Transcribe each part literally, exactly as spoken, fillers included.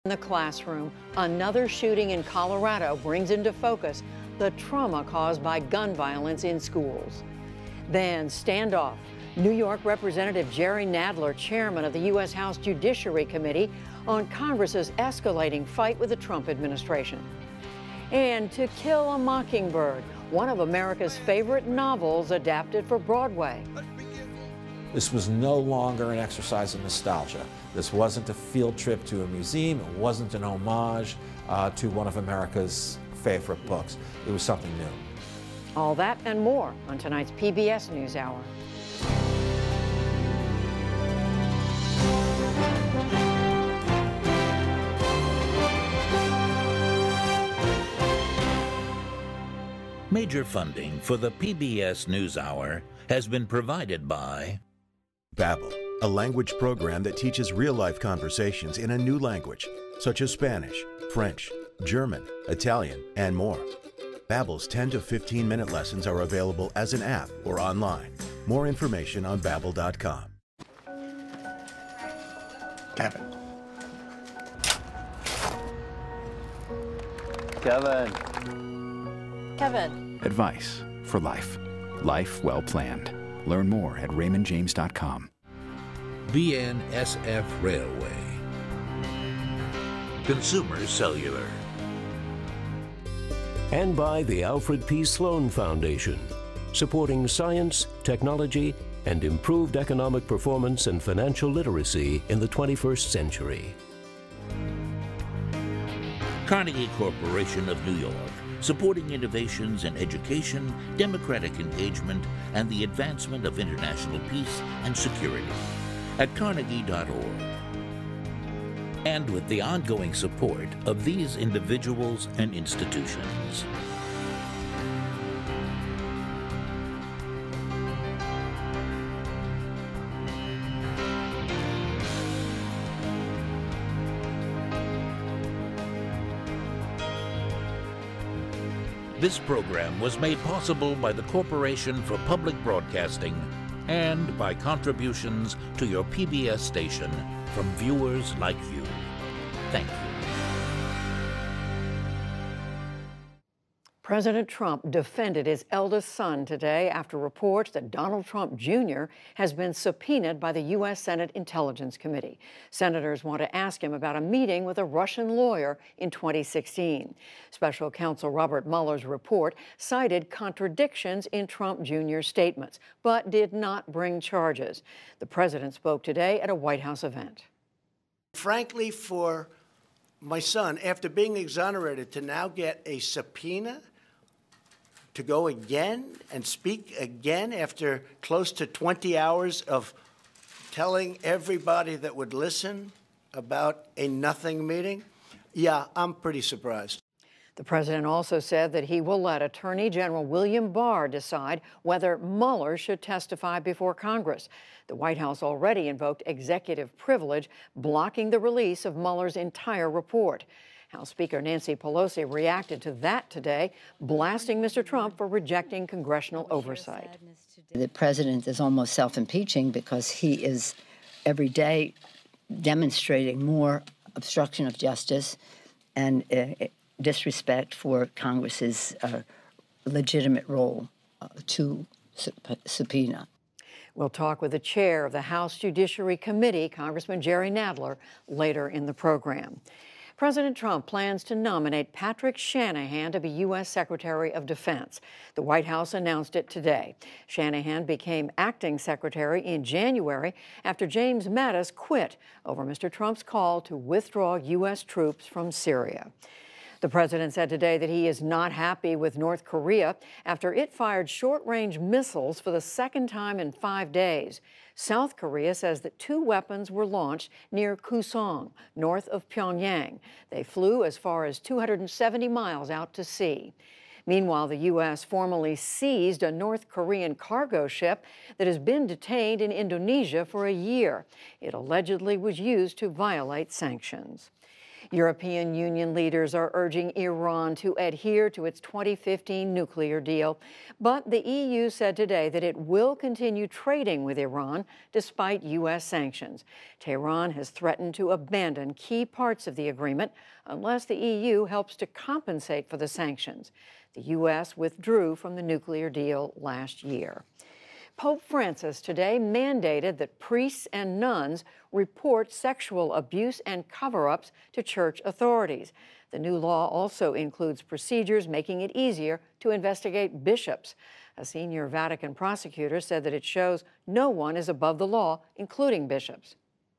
In the classroom, another shooting in Colorado brings into focus the trauma caused by gun violence in schools. Then standoff. New York Representative Jerry Nadler, chairman of the U S House Judiciary Committee, on Congress's escalating fight with the Trump administration. And To Kill a Mockingbird, one of America's favorite novels adapted for Broadway. This was no longer an exercise in nostalgia. This wasn't a field trip to a museum. It wasn't an homage uh, to one of America's favorite books. It was something new. All that and more on tonight's P B S NewsHour. Major funding for the P B S NewsHour has been provided by Babbel, a language program that teaches real-life conversations in a new language, such as Spanish, French, German, Italian, and more. Babbel's ten to fifteen minute lessons are available as an app or online. More information on babbel dot com. Kevin. Kevin. Kevin. Advice for life. Life well planned. Learn more at raymond james dot com. B N S F Railway. Consumer Cellular. And by the Alfred P. Sloan Foundation, supporting science, technology, and improved economic performance and financial literacy in the twenty-first century. Carnegie Corporation of New York, supporting innovations in education, democratic engagement, and the advancement of international peace and security at carnegie dot org. And with the ongoing support of these individuals and institutions. This program was made possible by the Corporation for Public Broadcasting and by contributions to your P B S station from viewers like you. Thank you. President Trump defended his eldest son today after reports that Donald Trump Junior has been subpoenaed by the U S Senate Intelligence Committee. Senators want to ask him about a meeting with a Russian lawyer in twenty sixteen. Special counsel Robert Mueller's report cited contradictions in Trump Junior's statements, but did not bring charges. The president spoke today at a White House event. Frankly, for my son, after being exonerated, to now get a subpoena to go again and speak again after close to twenty hours of telling everybody that would listen about a nothing meeting, yeah, I'm pretty surprised. The president also said that he will let Attorney General William Barr decide whether Mueller should testify before Congress. The White House already invoked executive privilege, blocking the release of Mueller's entire report. House Speaker Nancy Pelosi reacted to that today, blasting Mister Trump for rejecting congressional oversight. The president is almost self-impeaching because he is every day demonstrating more obstruction of justice and uh, disrespect for Congress's uh, legitimate role uh, to sub- subpoena. We'll talk with the chair of the House Judiciary Committee, Congressman Jerry Nadler, later in the program. President Trump plans to nominate Patrick Shanahan to be U S Secretary of Defense. The White House announced it today. Shanahan became acting secretary in January after James Mattis quit over Mister Trump's call to withdraw U S troops from Syria. The president said today that he is not happy with North Korea after it fired short-range missiles for the second time in five days. South Korea says that two weapons were launched near Kusong, north of Pyongyang. They flew as far as two hundred seventy miles out to sea. Meanwhile, the U S formally seized a North Korean cargo ship that has been detained in Indonesia for a year. It allegedly was used to violate sanctions. European Union leaders are urging Iran to adhere to its twenty fifteen nuclear deal, but the E U said today that it will continue trading with Iran despite U S sanctions. Tehran has threatened to abandon key parts of the agreement unless the E U helps to compensate for the sanctions. The U S withdrew from the nuclear deal last year. Pope Francis today mandated that priests and nuns report sexual abuse and cover-ups to church authorities. The new law also includes procedures making it easier to investigate bishops. A senior Vatican prosecutor said that it shows no one is above the law, including bishops.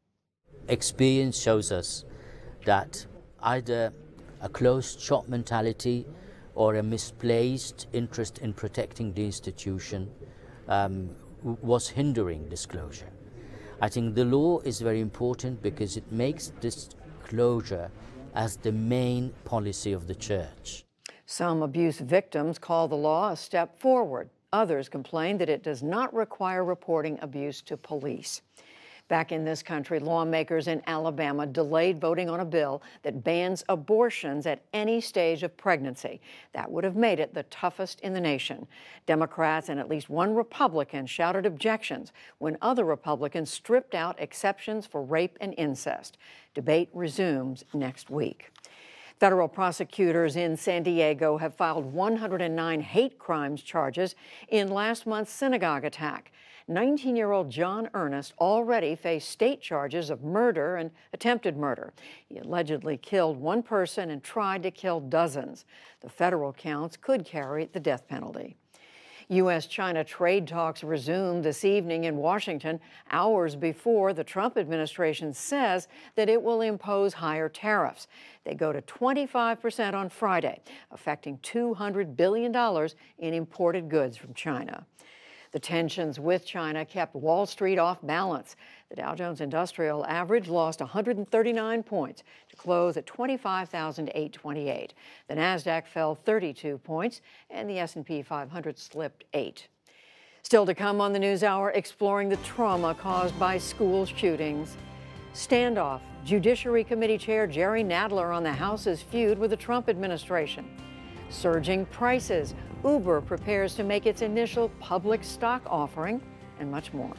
Experience shows us that either a closed-shop mentality or a misplaced interest in protecting the institution Um, was hindering disclosure. I think the law is very important because it makes disclosure as the main policy of the church. Some abuse victims call the law a step forward. Others complain that it does not require reporting abuse to police. Back in this country, lawmakers in Alabama delayed voting on a bill that bans abortions at any stage of pregnancy. That would have made it the toughest in the nation. Democrats and at least one Republican shouted objections when other Republicans stripped out exceptions for rape and incest. Debate resumes next week. Federal prosecutors in San Diego have filed one hundred nine hate crimes charges in last month's synagogue attack. nineteen-year-old John Earnest already faced state charges of murder and attempted murder. He allegedly killed one person and tried to kill dozens. The federal counts could carry the death penalty. U S China trade talks resumed this evening in Washington, hours before the Trump administration says that it will impose higher tariffs. They go to twenty-five percent on Friday, affecting two hundred billion dollars in imported goods from China. The tensions with China kept Wall Street off balance. The Dow Jones Industrial Average lost one hundred thirty-nine points to close at twenty-five thousand eight hundred twenty-eight. The Nasdaq fell thirty-two points, and the S and P five hundred slipped eight. Still to come on the NewsHour, exploring the trauma caused by school shootings. Standoff, Judiciary Committee Chair Jerry Nadler on the House's feud with the Trump administration. Surging prices, Uber prepares to make its initial public stock offering, and much more.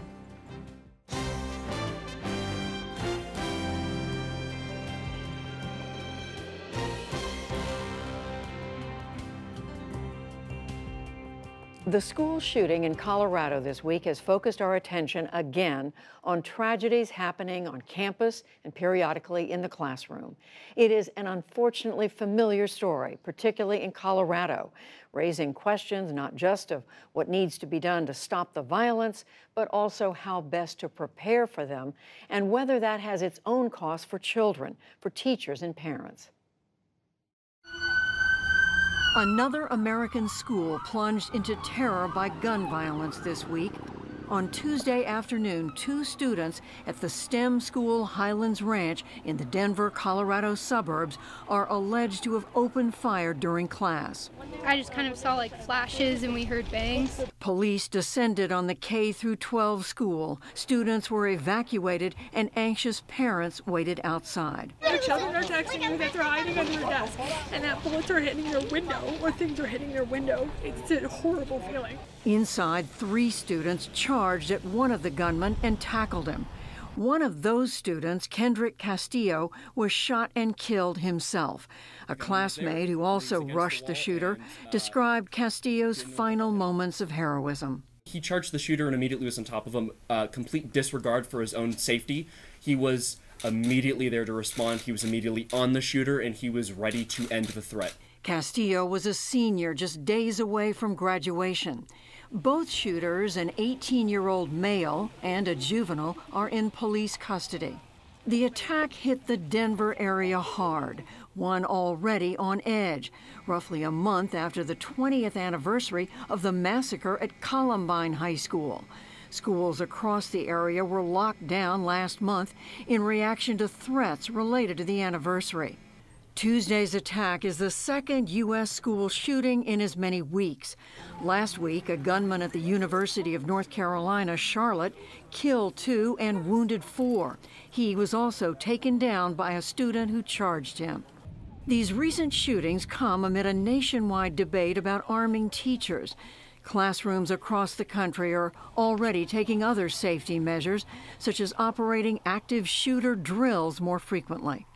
The school shooting in Colorado this week has focused our attention again on tragedies happening on campus and periodically in the classroom. It is an unfortunately familiar story, particularly in Colorado, raising questions not just of what needs to be done to stop the violence, but also how best to prepare for them and whether that has its own costs for children, for teachers and parents. Another American school plunged into terror by gun violence this week. On Tuesday afternoon, two students at the STEM school Highlands Ranch in the Denver, Colorado suburbs are alleged to have opened fire during class. I just kind of saw like flashes and we heard bangs. Police descended on the K through twelve school. Students were evacuated and anxious parents waited outside. Their children are texting you that they're hiding under their desk and that bullets are hitting their window or things are hitting their window. It's a horrible feeling. Inside, three students charged at one of the gunmen and tackled him. One of those students, Kendrick Castillo, was shot and killed himself. A classmate who also rushed the shooter described Castillo's final moments of heroism. He charged the shooter and immediately was on top of him, uh, complete disregard for his own safety. He was immediately there to respond. He was immediately on the shooter and he was ready to end the threat. Castillo was a senior just days away from graduation. Both shooters, an eighteen-year-old male and a juvenile, are in police custody. The attack hit the Denver area hard, one already on edge, roughly a month after the twentieth anniversary of the massacre at Columbine High School. Schools across the area were locked down last month in reaction to threats related to the anniversary. Tuesday's attack is the second U S school shooting in as many weeks. Last week, a gunman at the University of North Carolina, Charlotte, killed two and wounded four. He was also taken down by a student who charged him. These recent shootings come amid a nationwide debate about arming teachers. Classrooms across the country are already taking other safety measures, such as operating active shooter drills more frequently.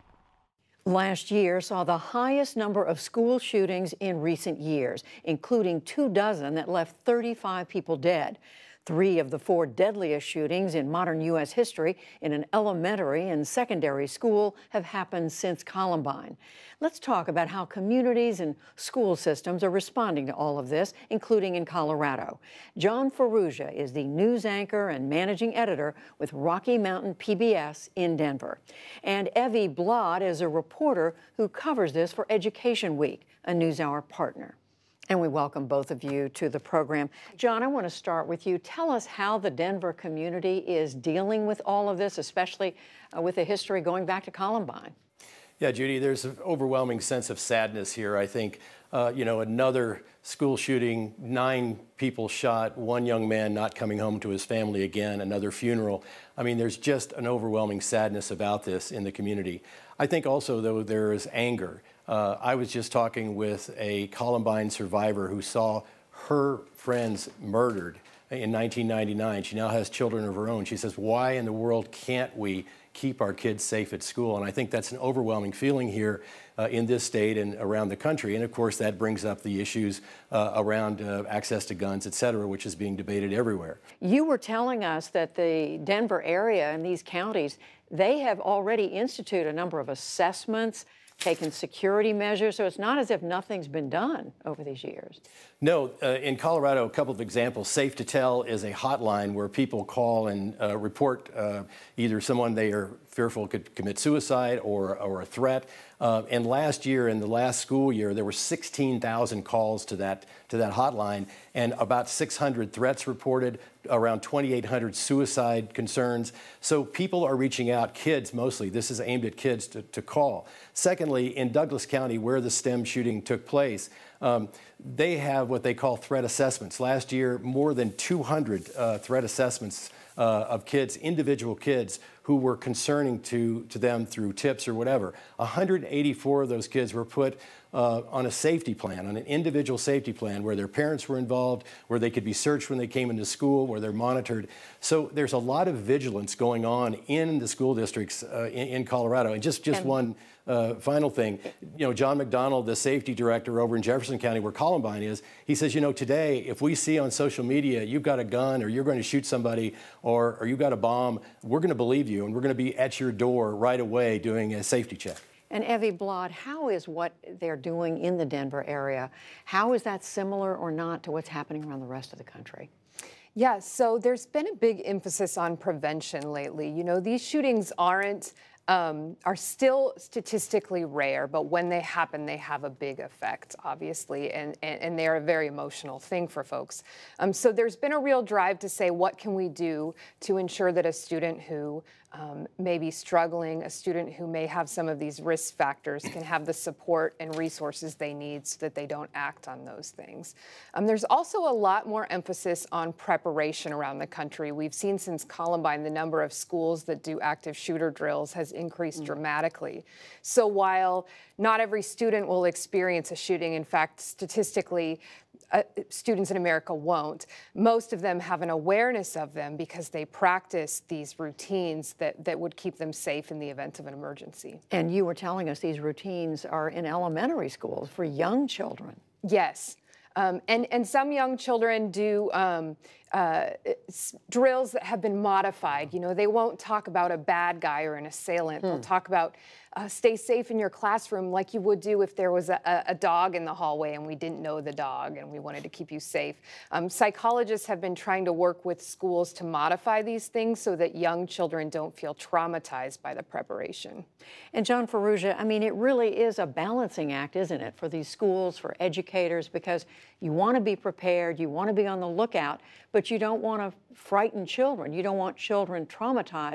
Last year saw the highest number of school shootings in recent years, including two dozen that left thirty-five people dead. Three of the four deadliest shootings in modern U S history in an elementary and secondary school have happened since Columbine. Let's talk about how communities and school systems are responding to all of this, including in Colorado. John Ferrugia is the news anchor and managing editor with Rocky Mountain P B S in Denver. And Evie Blad is a reporter who covers this for Education Week, a NewsHour partner. And we welcome both of you to the program. John, I want to start with you. Tell us how the Denver community is dealing with all of this, especially uh, with a history going back to Columbine. Yeah, Judy, there's an overwhelming sense of sadness here. I think, uh, you know, another school shooting, nine people shot, one young man not coming home to his family again, another funeral. I mean, there's just an overwhelming sadness about this in the community. I think also, though, there is anger. Uh, I was just talking with a Columbine survivor who saw her friends murdered in nineteen ninety-nine. She now has children of her own. She says, why in the world can't we keep our kids safe at school? And I think that's an overwhelming feeling here uh, in this state and around the country. And of course, that brings up the issues uh, around uh, access to guns, et cetera, which is being debated everywhere. You were telling us that the Denver area and these counties, they have already instituted a number of assessments, taken security measures, so it's not as if nothing's been done over these years. No, uh, in Colorado, a couple of examples. Safe to Tell is a hotline where people call and uh, report uh, either someone they are fearful could commit suicide or, or a threat. Uh, and last year, in the last school year, there were sixteen thousand calls to that to that hotline, and about six hundred threats reported, around twenty-eight hundred suicide concerns. So people are reaching out, kids mostly. This is aimed at kids to, to call. Secondly, in Douglas County, where the STEM shooting took place, um, they have what they call threat assessments. Last year, more than two hundred uh, threat assessments uh, of kids, individual kids, who were concerning to, to them through tips or whatever. one hundred eighty-four of those kids were put uh, on a safety plan, on an individual safety plan, where their parents were involved, where they could be searched when they came into school, where they're monitored. So there's a lot of vigilance going on in the school districts uh, in, in Colorado. And just, just and one uh, final thing, you know, John McDonald, the safety director over in Jefferson County, where Columbine is, he says, you know, today, if we see on social media, you've got a gun or you're going to shoot somebody or, or you've got a bomb, we're going to believe you and we're going to be at your door right away doing a safety check. And Evie Blad, how is what they're doing in the Denver area, how is that similar or not to what's happening around the rest of the country? Yeah, so there's been a big emphasis on prevention lately. You know, these shootings aren't, um, are still statistically rare, but when they happen, they have a big effect, obviously, and, and, and they're a very emotional thing for folks. Um, so there's been a real drive to say, what can we do to ensure that a student who Um, may be struggling, a student who may have some of these risk factors can have the support and resources they need so that they don't act on those things. Um, there's also a lot more emphasis on preparation around the country. We've seen since Columbine the number of schools that do active shooter drills has increased mm. dramatically. So while not every student will experience a shooting, in fact, statistically, Uh, students in America won't. Most of them have an awareness of them because they practice these routines that, that would keep them safe in the event of an emergency. And you were telling us these routines are in elementary schools for young children. Yes. Um, and, and some young children do um, uh, drills that have been modified. You know, they won't talk about a bad guy or an assailant. Hmm. They'll talk about uh, stay safe in your classroom like you would do if there was a, a dog in the hallway and we didn't know the dog and we wanted to keep you safe. Um, psychologists have been trying to work with schools to modify these things so that young children don't feel traumatized by the preparation. And John Ferrugia, I mean, it really is a balancing act, isn't it, for these schools, for educators, because you want to be prepared, you want to be on the lookout, but you don't want to frighten children. You don't want children traumatized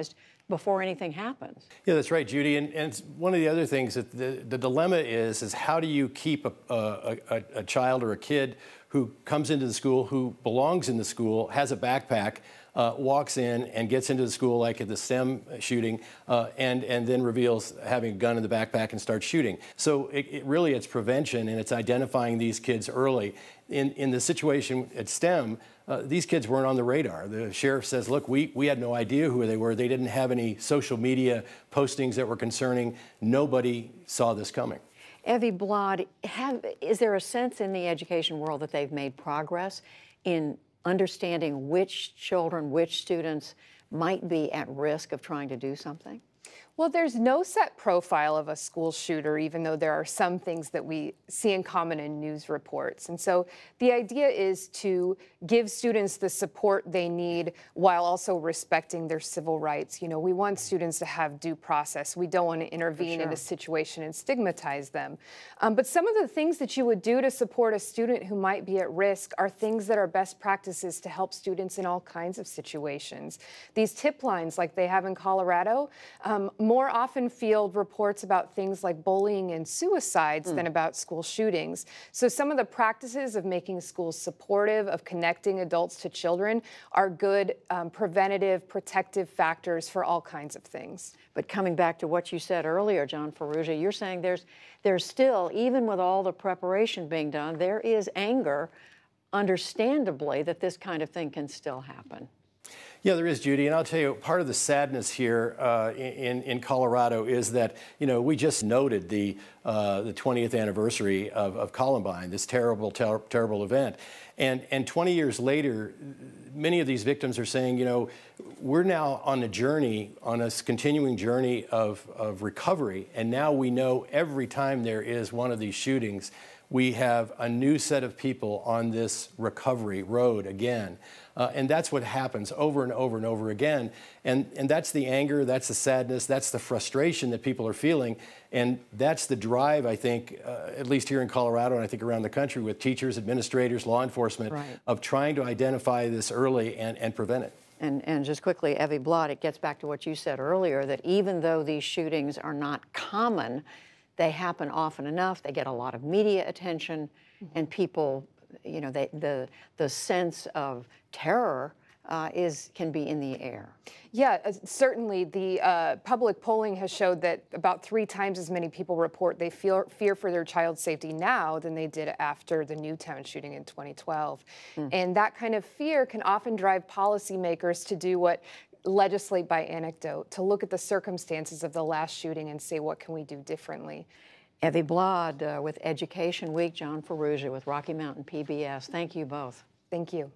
before anything happens. Yeah, that's right, Judy. And, and it's one of the other things that the, the dilemma is, is how do you keep a, a, a, a child or a kid who comes into the school, who belongs in the school, has a backpack, uh, walks in and gets into the school like at the STEM shooting, uh, and, and then reveals having a gun in the backpack and starts shooting. So it, it really, it's prevention, and it's identifying these kids early. In, in the situation at STEM, uh, these kids weren't on the radar. The sheriff says, look, we, we had no idea who they were. They didn't have any social media postings that were concerning. Nobody saw this coming. Evie Blad, have, is there a sense in the education world that they've made progress in understanding which children, which students might be at risk of trying to do something? Well, there's no set profile of a school shooter, even though there are some things that we see in common in news reports. And so the idea is to give students the support they need while also respecting their civil rights. You know, we want students to have due process. We don't want to intervene sure. in a situation and stigmatize them. Um, but some of the things that you would do to support a student who might be at risk are things that are best practices to help students in all kinds of situations. These tip lines like they have in Colorado, um, more often field reports about things like bullying and suicides mm. than about school shootings. So some of the practices of making schools supportive, of connecting adults to children, are good um, preventative, protective factors for all kinds of things. But coming back to what you said earlier, John Ferrugia, you're saying there's, there's still, even with all the preparation being done, there is anger, understandably, that this kind of thing can still happen. Yeah, there is, Judy, and I'll tell you, part of the sadness here uh, in, in Colorado is that, you know, we just noted the, uh, the twentieth anniversary of, of Columbine, this terrible, ter terrible event. And, and twenty years later, many of these victims are saying, you know, we're now on a journey, on a continuing journey of, of recovery, and now we know every time there is one of these shootings, we have a new set of people on this recovery road again. Uh, and that's what happens over and over and over again. And, and that's the anger, that's the sadness, that's the frustration that people are feeling. And that's the drive, I think, uh, at least here in Colorado and I think around the country with teachers, administrators, law enforcement, right. of trying to identify this early and, and prevent it. And, and just quickly, Evie Blad, it gets back to what you said earlier, that even though these shootings are not common, they happen often enough, they get a lot of media attention, mm-hmm. and people, you know, they, the, the sense of terror uh, is, can be in the air. Yeah, uh, certainly the uh, public polling has showed that about three times as many people report they feel fear for their child's safety now than they did after the Newtown shooting in twenty twelve. Mm. And that kind of fear can often drive policymakers to do what legislate by anecdote, to look at the circumstances of the last shooting and say, what can we do differently? Evie Blad uh, with Education Week, John Ferrugia with Rocky Mountain P B S. Thank you both. Thank you.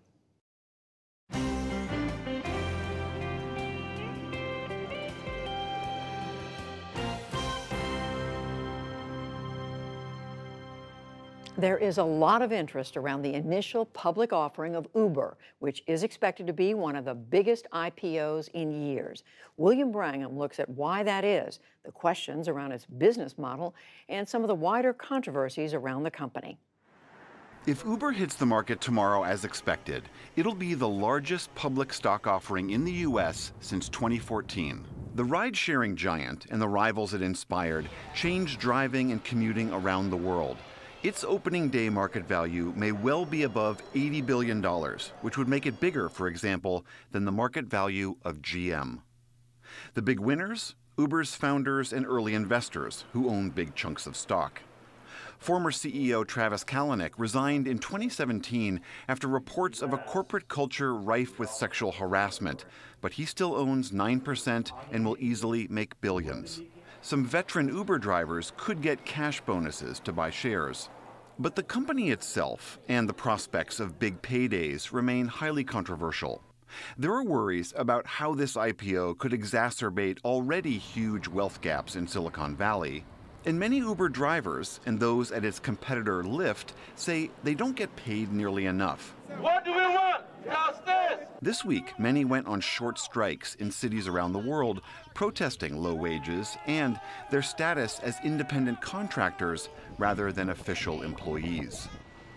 There is a lot of interest around the initial public offering of Uber, which is expected to be one of the biggest I P Os in years. William Brangham looks at why that is, the questions around its business model, and some of the wider controversies around the company. If Uber hits the market tomorrow as expected, it'll be the largest public stock offering in the U S since twenty fourteen. The ride-sharing giant and the rivals it inspired changed driving and commuting around the world. Its opening day market value may well be above eighty billion dollars, which would make it bigger, for example, than the market value of G M. The big winners? Uber's founders and early investors, who own big chunks of stock. Former C E O Travis Kalanick resigned in twenty seventeen after reports of a corporate culture rife with sexual harassment, but he still owns nine percent and will easily make billions. Some veteran Uber drivers could get cash bonuses to buy shares. But the company itself and the prospects of big paydays remain highly controversial. There are worries about how this I P O could exacerbate already huge wealth gaps in Silicon Valley. And many Uber drivers and those at its competitor Lyft say they don't get paid nearly enough. What do we want? Justice! This week, many went on short strikes in cities around the world, protesting low wages and their status as independent contractors rather than official employees.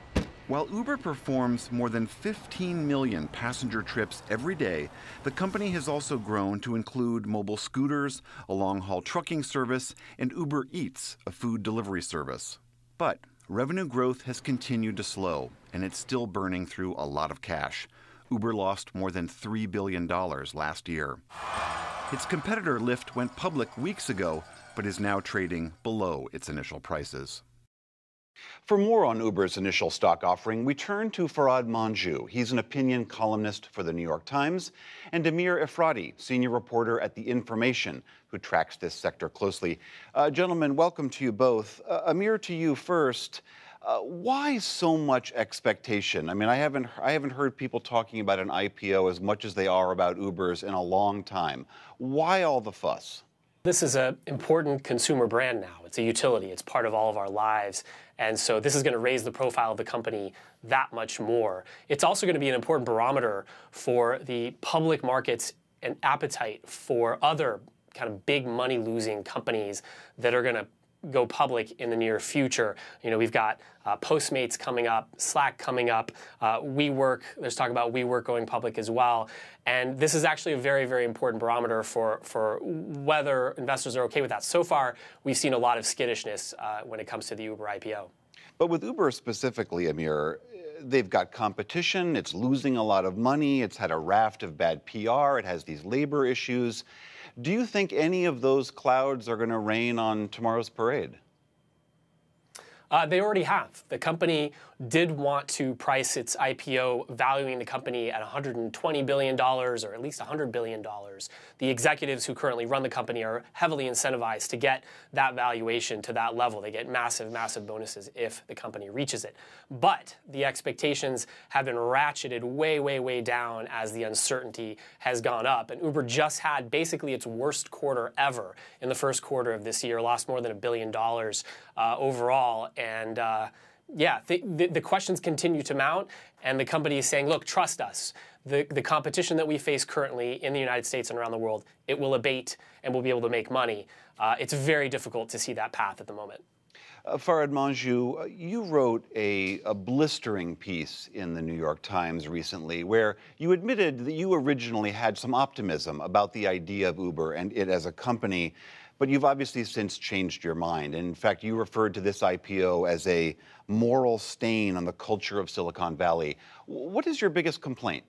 While Uber performs more than fifteen million passenger trips every day, the company has also grown to include mobile scooters, a long-haul trucking service, and Uber Eats, a food delivery service. But revenue growth has continued to slow, and it's still burning through a lot of cash. Uber lost more than three billion dollars last year. Its competitor Lyft went public weeks ago, but is now trading below its initial prices. For more on Uber's initial stock offering, we turn to Farhad Manjoo. He's an opinion columnist for The New York Times, and Amir Efrati, senior reporter at The Information, who tracks this sector closely. Uh, gentlemen, welcome to you both. Uh, Amir, to you first. Uh, why so much expectation? I mean, I haven't, I haven't heard people talking about an I P O as much as they are about Uber's in a long time. Why all the fuss? This is an important consumer brand now. It's a utility. It's part of all of our lives. And so this is going to raise the profile of the company that much more. It's also going to be an important barometer for the public markets and appetite for other kind of big money-losing companies that are going to go public in the near future. You know, we've got uh, Postmates coming up, Slack coming up, uh, WeWork, there's talk about WeWork going public as well. And this is actually a very, very important barometer for, for whether investors are okay with that. So far, we've seen a lot of skittishness uh, when it comes to the Uber I P O. But with Uber specifically, Amir, they've got competition, it's losing a lot of money, it's had a raft of bad P R, it has these labor issues. Do you think any of those clouds are going to rain on tomorrow's parade? Uh, they already have. The company did want to price its I P O, valuing the company at one hundred twenty billion dollars or at least one hundred billion dollars. The executives who currently run the company are heavily incentivized to get that valuation to that level. They get massive, massive bonuses if the company reaches it. But the expectations have been ratcheted way, way, way down as the uncertainty has gone up. And Uber just had basically its worst quarter ever in the first quarter of this year, lost more than a billion dollars uh, overall. And uh, yeah, the, the, the questions continue to mount, and the company is saying, look, trust us. The, the competition that we face currently in the United States and around the world, it will abate and we'll be able to make money. Uh, it's very difficult to see that path at the moment. Uh, Farhad Manjoo, uh, you wrote a, a blistering piece in the New York Times recently where you admitted that you originally had some optimism about the idea of Uber and it as a company, but you've obviously since changed your mind. And in fact, you referred to this I P O as a moral stain on the culture of Silicon Valley. What is your biggest complaint?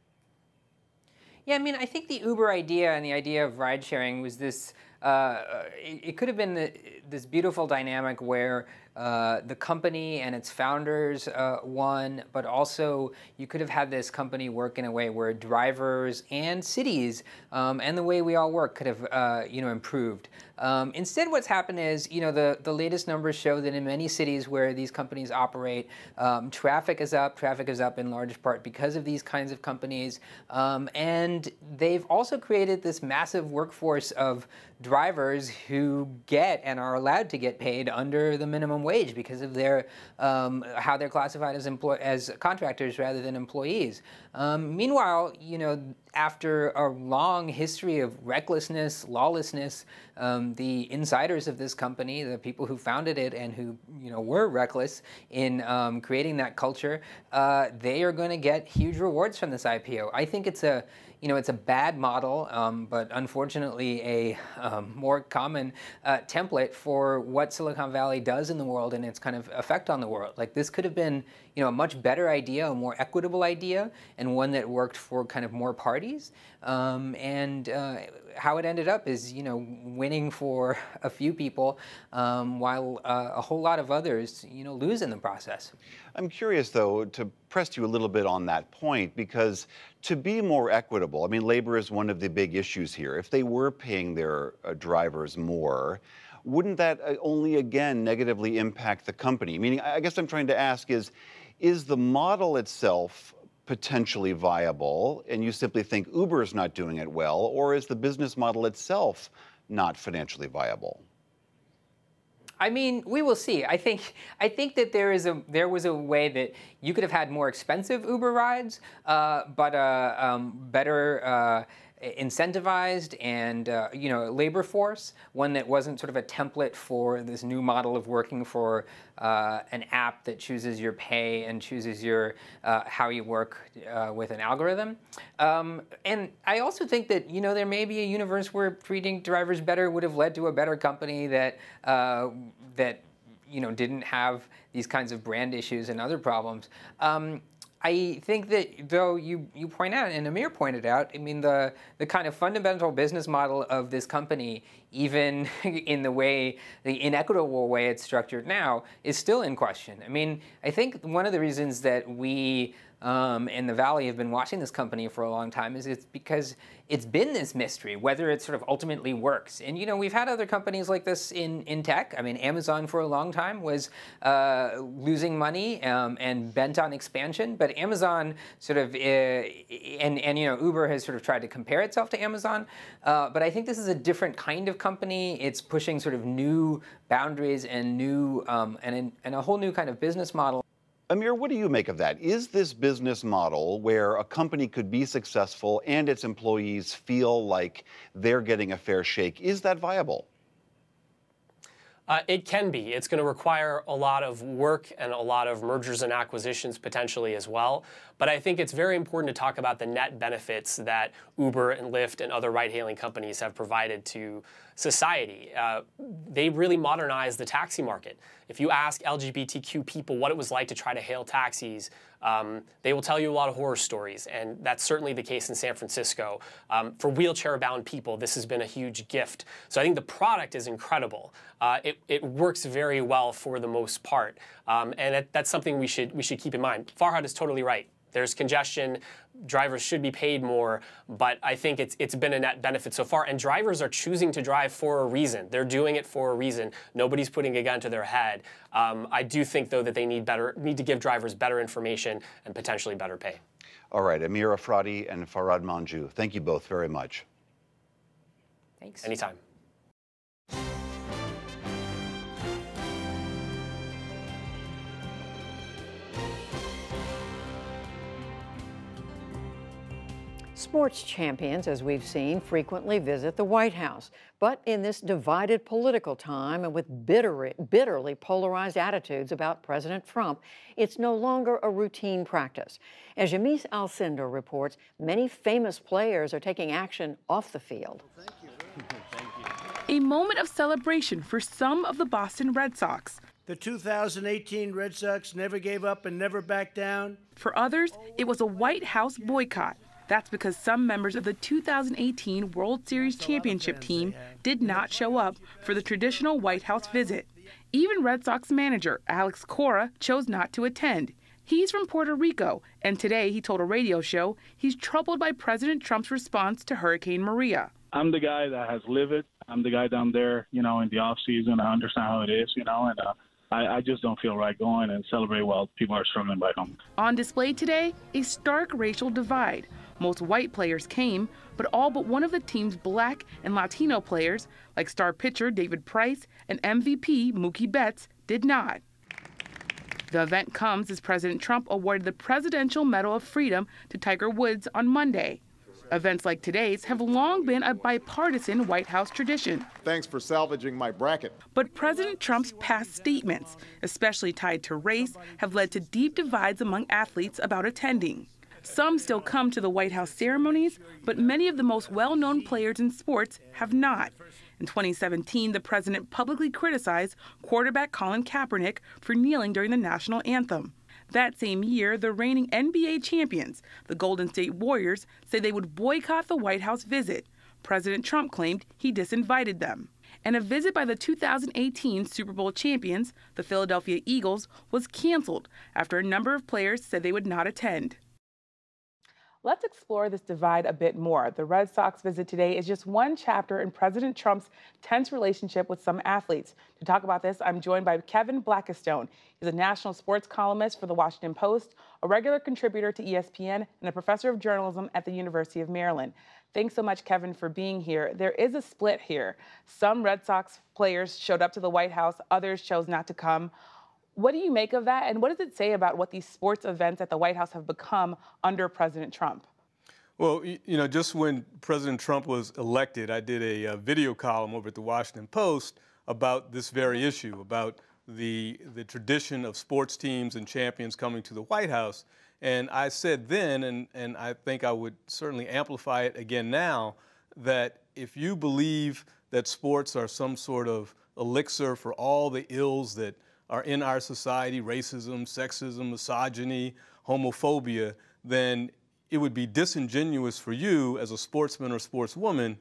Yeah, I mean, I think the Uber idea and the idea of ride sharing was this, uh, it, it could have been the, this beautiful dynamic where uh, the company and its founders uh, won, but also you could have had this company work in a way where drivers and cities um, and the way we all work could have, uh, you know, improved. Um, instead, what's happened is, you know, the, the latest numbers show that in many cities where these companies operate, um, traffic is up. Traffic is up in large part because of these kinds of companies. Um, and they've also created this massive workforce of drivers who get and are allowed to get paid under the minimum wage because of their um, how they're classified as employ as contractors rather than employees. Um, meanwhile, you know, after a long history of recklessness, lawlessness, um, the insiders of this company, the people who founded it and who, you know, were reckless in um, creating that culture, uh, they are going to get huge rewards from this I P O. I think it's a, you know, it's a bad model, um, but unfortunately a um, more common uh, template for what Silicon Valley does in the world and its kind of effect on the world. Like this could have been, you know, a much better idea, a more equitable idea, and one that worked for kind of more parties. Um, and uh, how it ended up is, you know, winning for a few people, um, while uh, a whole lot of others, you know, lose in the process. I'm curious, though, to press you a little bit on that point, because to be more equitable, I mean, labor is one of the big issues here. If they were paying their uh, drivers more, wouldn't that uh, only, again, negatively impact the company? Meaning, I guess I'm trying to ask is, is the model itself potentially viable, and you simply think Uber is not doing it well, or is the business model itself not financially viable? I mean, we will see. I think I think that there is a there was a way that you could have had more expensive Uber rides, uh, but uh, um, better. Uh, incentivized and uh, you know labor force, one that wasn't sort of a template for this new model of working for uh, an app that chooses your pay and chooses your uh, how you work uh, with an algorithm. Um, and I also think that you know there may be a universe where treating drivers better would have led to a better company that uh, that you know didn't have these kinds of brand issues and other problems. Um, I think that, though you, you point out, and Amir pointed out, I mean, the, the kind of fundamental business model of this company, even in the way, the inequitable way it's structured now, is still in question. I mean, I think one of the reasons that we um, in the Valley have been watching this company for a long time is it's because it's been this mystery, whether it sort of ultimately works. And, you know, we've had other companies like this in, in tech. I mean, Amazon for a long time was uh, losing money um, and bent on expansion. But Amazon sort of, uh, and, and, you know, Uber has sort of tried to compare itself to Amazon. Uh, but I think this is a different kind of company. It's pushing sort of new boundaries and new, um, and, and a whole new kind of business model. Amir, what do you make of that? Is this business model where a company could be successful and its employees feel like they're getting a fair shake, is that viable? Uh, it can be. It's going to require a lot of work and a lot of mergers and acquisitions potentially as well. But I think it's very important to talk about the net benefits that Uber and Lyft and other ride-hailing companies have provided to society. Uh, they really modernized the taxi market. If you ask L G B T Q people what it was like to try to hail taxis, um, they will tell you a lot of horror stories, and that's certainly the case in San Francisco. Um, for wheelchair-bound people, this has been a huge gift. So I think the product is incredible. Uh, it, it works very well for the most part, um, and that, that's something we should we should keep in mind. Farhad is totally right. There's congestion. Drivers should be paid more, but I think it's it's been a net benefit so far. And drivers are choosing to drive for a reason. They're doing it for a reason. Nobody's putting a gun to their head. Um, I do think, though, that they need better need to give drivers better information and potentially better pay. All right, Amir Afradi and Farhad Manjoo, thank you both very much. Thanks. Anytime. Sports champions, as we've seen, frequently visit the White House. But in this divided political time and with bitter, bitterly polarized attitudes about President Trump, it's no longer a routine practice. As Yamis Alcindor reports, many famous players are taking action off the field. A moment of celebration for some of the Boston Red Sox. The two thousand eighteen Red Sox never gave up and never backed down. For others, it was a White House boycott. That's because some members of the two thousand eighteen World Series championship team did not show up for the traditional White House visit. Even Red Sox manager Alex Cora chose not to attend. He's from Puerto Rico, and today he told a radio show he's troubled by President Trump's response to Hurricane Maria. I'm the guy that has lived it. I'm the guy down there, you know, in the off season. I understand how it is, you know, and uh, I, I just don't feel right going and celebrate while people are struggling back home. On display today, a stark racial divide. Most white players came, but all but one of the team's black and Latino players, like star pitcher David Price and M V P Mookie Betts, did not. The event comes as President Trump awarded the Presidential Medal of Freedom to Tiger Woods on Monday. Events like today's have long been a bipartisan White House tradition. Thanks for salvaging my bracket. But President Trump's past statements, especially tied to race, have led to deep divides among athletes about attending. Some still come to the White House ceremonies, but many of the most well-known players in sports have not. In twenty seventeen, the president publicly criticized quarterback Colin Kaepernick for kneeling during the national anthem. That same year, the reigning N B A champions, the Golden State Warriors, said they would boycott the White House visit. President Trump claimed he disinvited them. And a visit by the two thousand eighteen Super Bowl champions, the Philadelphia Eagles, was canceled after a number of players said they would not attend. Let's explore this divide a bit more. The Red Sox visit today is just one chapter in President Trump's tense relationship with some athletes. To talk about this, I'm joined by Kevin Blackistone. He's a national sports columnist for The Washington Post, a regular contributor to E S P N, and a professor of journalism at the University of Maryland. Thanks so much, Kevin, for being here. There is a split here. Some Red Sox players showed up to the White House, others chose not to come. What do you make of that, and what does it say about what these sports events at the White House have become under President Trump? Well, you know, just when President Trump was elected, I did a, a video column over at the Washington Post about this very issue, about the the tradition of sports teams and champions coming to the White House. And I said then, and, and I think I would certainly amplify it again now, that if you believe that sports are some sort of elixir for all the ills that are in our society, racism, sexism, misogyny, homophobia, then it would be disingenuous for you as a sportsman or sportswoman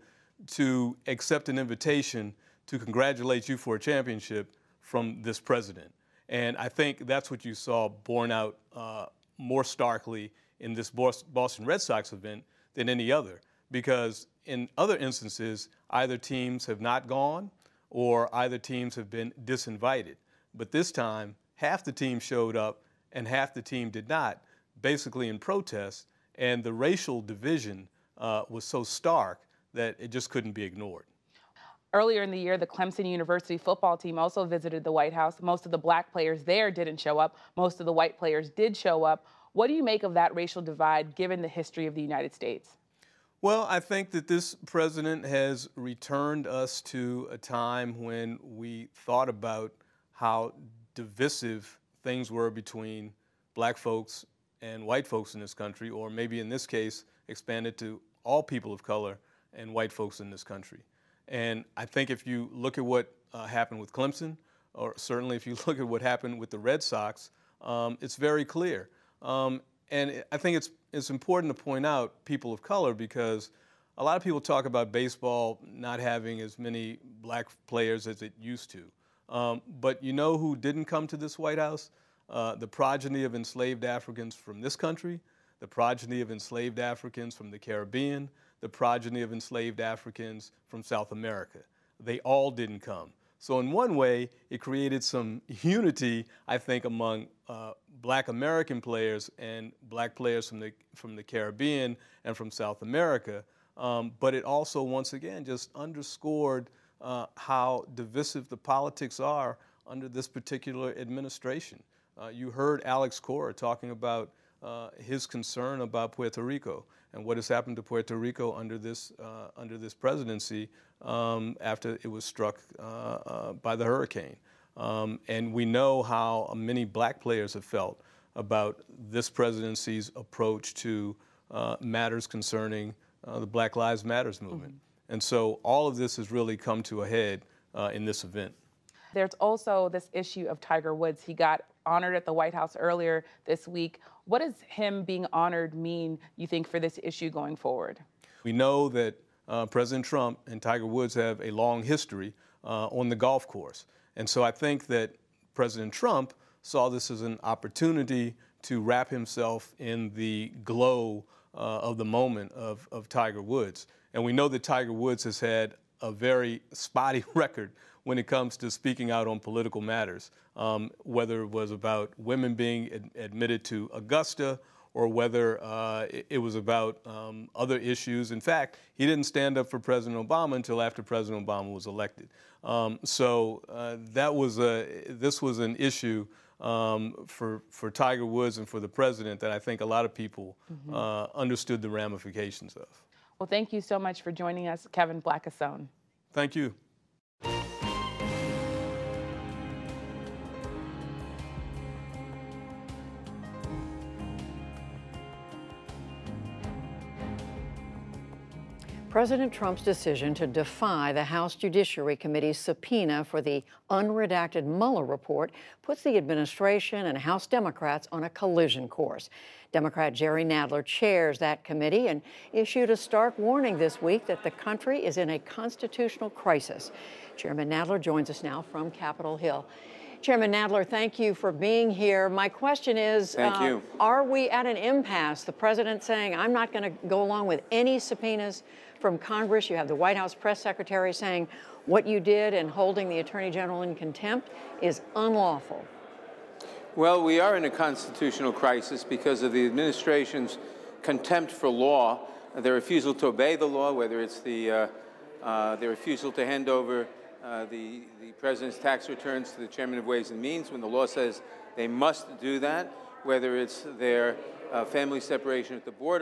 to accept an invitation to congratulate you for a championship from this president. And I think that's what you saw borne out uh, more starkly in this Boston Red Sox event than any other, because in other instances, either teams have not gone or either teams have been disinvited. But this time, half the team showed up and half the team did not, basically in protest. And the racial division uh, was so stark that it just couldn't be ignored. Earlier in the year, the Clemson University football team also visited the White House. Most of the black players there didn't show up. Most of the white players did show up. What do you make of that racial divide, given the history of the United States? Well, I think that this president has returned us to a time when we thought about how divisive things were between black folks and white folks in this country, or maybe in this case, expanded to all people of color and white folks in this country. And I think if you look at what uh, happened with Clemson, or certainly if you look at what happened with the Red Sox, um, it's very clear. Um, and I think it's, it's important to point out people of color, because a lot of people talk about baseball not having as many black players as it used to. Um, but you know who didn't come to this White House? Uh, the progeny of enslaved Africans from this country, the progeny of enslaved Africans from the Caribbean, the progeny of enslaved Africans from South America. They all didn't come. So in one way, it created some unity, I think, among uh, black American players and black players from the, from the Caribbean and from South America. Um, but it also, once again, just underscored uh, how divisive the politics are under this particular administration. Uh, you heard Alex Cora talking about uh, his concern about Puerto Rico and what has happened to Puerto Rico under this uh, under this presidency um, after it was struck uh, uh, by the hurricane. Um, and we know how many black players have felt about this presidency's approach to uh, matters concerning uh, the Black Lives Matters movement. Mm-hmm. And so all of this has really come to a head uh, in this event. There's also this issue of Tiger Woods. He got honored at the White House earlier this week. What does him being honored mean, you think, for this issue going forward? We know that uh, President Trump and Tiger Woods have a long history uh, on the golf course. And so I think that President Trump saw this as an opportunity to wrap himself in the glow uh, of the moment of, of Tiger Woods. And we know that Tiger Woods has had a very spotty record when it comes to speaking out on political matters, um, whether it was about women being ad- admitted to Augusta or whether uh, it, it was about um, other issues. In fact, he didn't stand up for President Obama until after President Obama was elected. Um, so uh, that was a, this was an issue um, for, for Tiger Woods and for the president that I think a lot of people mm-hmm. uh, understood the ramifications of. Well, thank you so much for joining us, Kevin Blackistone. Thank you. President Trump's decision to defy the House Judiciary Committee's subpoena for the unredacted Mueller report puts the administration and House Democrats on a collision course. Democrat Jerry Nadler chairs that committee and issued a stark warning this week that the country is in a constitutional crisis. Chairman Nadler joins us now from Capitol Hill. Chairman Nadler, thank you for being here. My question is, thank you. Uh, are we at an impasse? The president saying, I'm not going to go along with any subpoenas from Congress. You have the White House press secretary saying what you did and holding the Attorney General in contempt is unlawful. Well, we are in a constitutional crisis because of the administration's contempt for law, their refusal to obey the law, whether it's the uh, uh, their refusal to hand over uh, the, the president's tax returns to the chairman of Ways and Means when the law says they must do that, whether it's their uh, family separation at the border,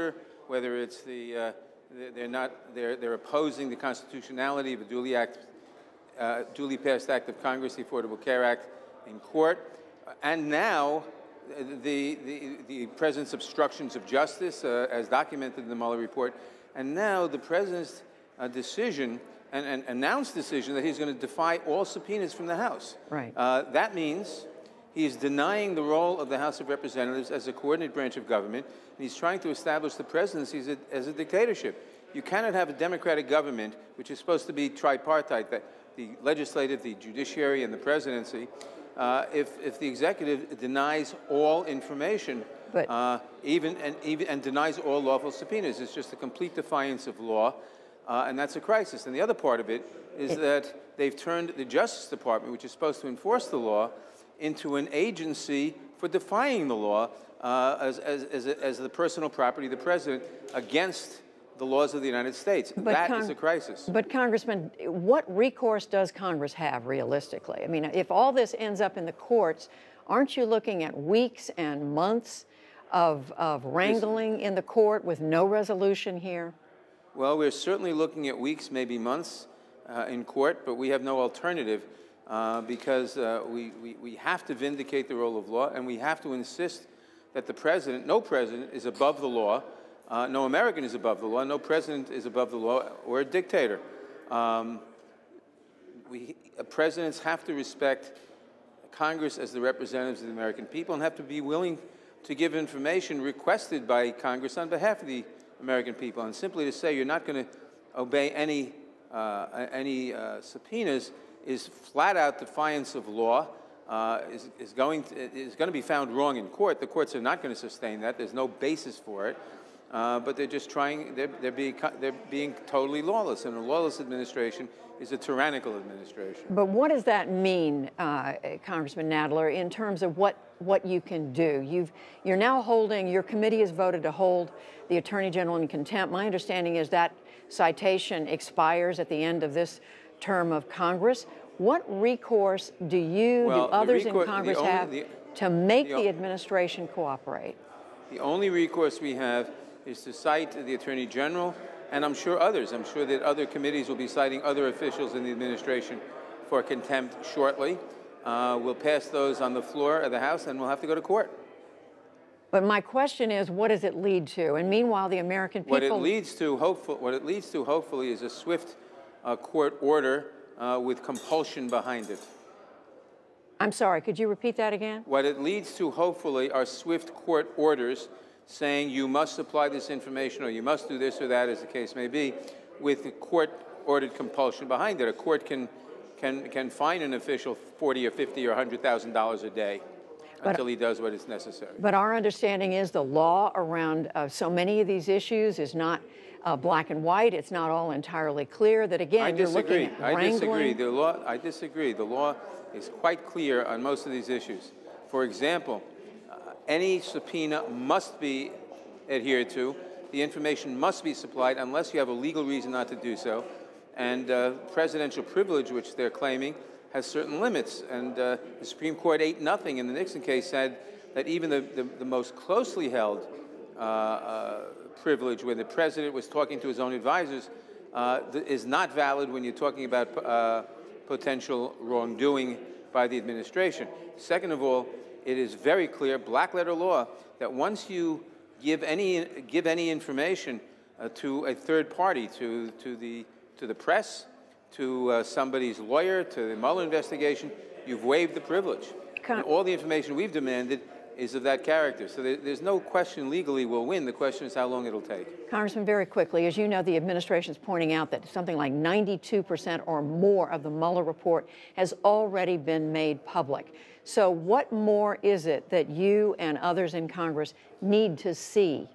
whether it's the uh, they're not they're they're opposing the constitutionality of a duly act uh, duly passed act of Congress, the Affordable Care Act, in court, and now the the, the president's obstructions of justice, uh, as documented in the Mueller report, and now the president's uh, decision. An, an announced decision that he's going to defy all subpoenas from the House. Right. Uh, that means he is denying the role of the House of Representatives as a coordinate branch of government, and he's trying to establish the presidency as a, as a dictatorship. You cannot have a democratic government, which is supposed to be tripartite, the, the legislative, the judiciary, and the presidency, uh, if, if the executive denies all information, but, uh, even, and, even, and denies all lawful subpoenas. It's just a complete defiance of law. Uh, and that's a crisis. And the other part of it is it, that they've turned the Justice Department, which is supposed to enforce the law, into an agency for defying the law uh, as, as, as, a, as the personal property of the president against the laws of the United States. But that Con- is a crisis. But Congressman, what recourse does Congress have realistically? I mean, if all this ends up in the courts, aren't you looking at weeks and months of, of wrangling in the court with no resolution here? Well, we're certainly looking at weeks, maybe months uh, in court, but we have no alternative uh, because uh, we, we, we have to vindicate the rule of law, and we have to insist that the president, no president is above the law, uh, no American is above the law, no president is above the law, or a dictator. Um, we, uh, presidents have to respect Congress as the representatives of the American people and have to be willing to give information requested by Congress on behalf of the American people. And simply to say you're not going to obey any, uh, any uh, subpoenas is flat out defiance of law, uh, is, is, going to, is going to be found wrong in court. The courts are not going to sustain that. There's no basis for it. Uh, but they're just trying, they're, they're, being, they're being totally lawless. And a lawless administration is a tyrannical administration. But what does that mean, uh, Congressman Nadler, in terms of what, what you can do? You've, you're now holding, your committee has voted to hold the Attorney General in contempt. My understanding is that citation expires at the end of this term of Congress. What recourse do you, well, do others recor- in Congress only, have the, to make the, the administration cooperate? The only recourse we have is to cite the Attorney General, and I'm sure others. I'm sure that other committees will be citing other officials in the administration for contempt shortly. Uh, we'll pass those on the floor of the House, and we'll have to go to court. But my question is, what does it lead to? And meanwhile, the American people... What it leads to, hopeful, what it leads to hopefully, is a swift uh, court order uh, with compulsion behind it. I'm sorry, could you repeat that again? What it leads to, hopefully, are swift court orders saying you must supply this information or you must do this or that, as the case may be, with the court-ordered compulsion behind it. A court can, can, can fine an official forty or fifty or one hundred thousand dollars a day but, until he does what is necessary. But our understanding is the law around uh, so many of these issues is not uh, black and white. It's not all entirely clear. That, again, I you're disagree. looking at I wrangling. disagree. The law, I disagree. The law is quite clear on most of these issues. For example, uh, any subpoena must be adhered to. The information must be supplied unless you have a legal reason not to do so. And uh, presidential privilege, which they're claiming, has certain limits. And uh, the Supreme Court ate nothing in the Nixon case, said that even the, the, the most closely held uh, uh, privilege, where the president was talking to his own advisors, uh, is not valid when you're talking about uh, potential wrongdoing by the administration. Second of all, it is very clear, black letter law, that once you give any give any information uh, to a third party, to to the to the press, to uh, somebody's lawyer, to the Mueller investigation, you've waived the privilege. And all the information we've demanded is of that character. So there, there's no question legally we'll win. The question is how long it'll take. Congressman, very quickly, as you know, the administration is pointing out that something like ninety-two percent or more of the Mueller report has already been made public. So what more is it that you and others in Congress need to see?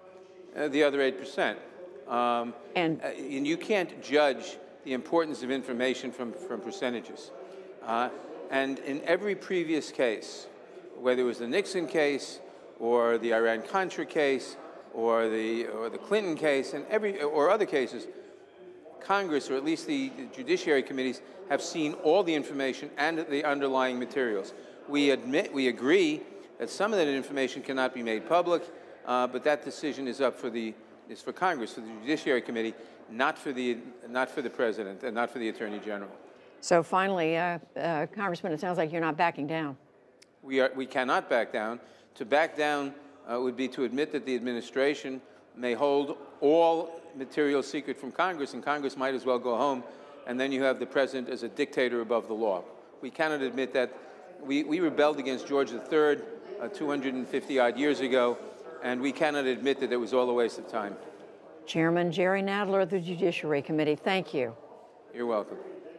Uh, the other eight percent. Um, and, uh, and you can't judge the importance of information from, from percentages. Uh, and in every previous case, whether it was the Nixon case or the Iran-Contra case or the, or the Clinton case and every, or other cases, Congress, or at least the, the judiciary committees, have seen all the information and the underlying materials. We admit, we agree that some of that information cannot be made public, uh, but that decision is up for the is for Congress, for the Judiciary Committee, not for the, not for the President and not for the Attorney General. So finally, uh, uh, Congressman, it sounds like you're not backing down. We, are, we cannot back down. To back down uh, would be to admit that the administration may hold all material secret from Congress, and Congress might as well go home, and then you have the President as a dictator above the law. We cannot admit that. We, we rebelled against George the Third uh, two hundred fifty odd years ago, and we cannot admit that it was all a waste of time. Chairman Jerry Nadler of the Judiciary Committee, thank you. You're welcome.